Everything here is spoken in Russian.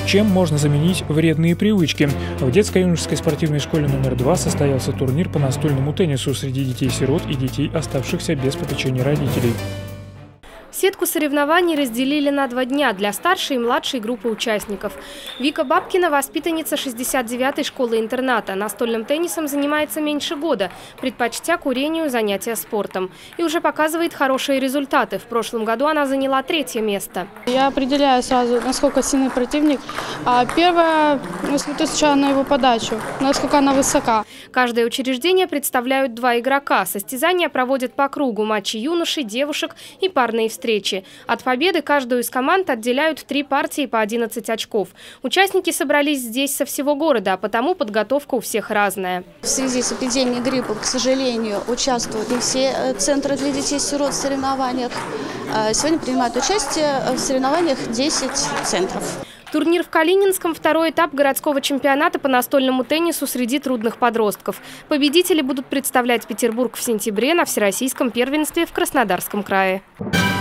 Чем можно заменить вредные привычки? В детско-юношеской спортивной школе номер 2 состоялся турнир по настольному теннису среди детей-сирот и детей, оставшихся без попечения родителей. Сетку соревнований разделили на 2 дня для старшей и младшей группы участников. Вика Бабкина – воспитанница 69-й школы-интерната. Настольным теннисом занимается меньше года, предпочтя курению занятия спортом. И уже показывает хорошие результаты. В прошлом году она заняла 3-е место. Я определяю сразу, насколько сильный противник. Первое, смотрю сначала на его подачу, насколько она высока. Каждое учреждение представляют 2 игрока. Состязания проводят по кругу: матчи юношей, девушек и парные встречи. От победы каждую из команд отделяют 3 партии по 11 очков. Участники собрались здесь со всего города, а потому подготовка у всех разная. В связи с эпидемией гриппа, к сожалению, участвуют не все центры для детей-сирот в соревнованиях. Сегодня принимают участие в соревнованиях 10 центров. Турнир в Калининском – 2-й этап городского чемпионата по настольному теннису среди трудных подростков. Победители будут представлять Петербург в сентябре на всероссийском первенстве в Краснодарском крае.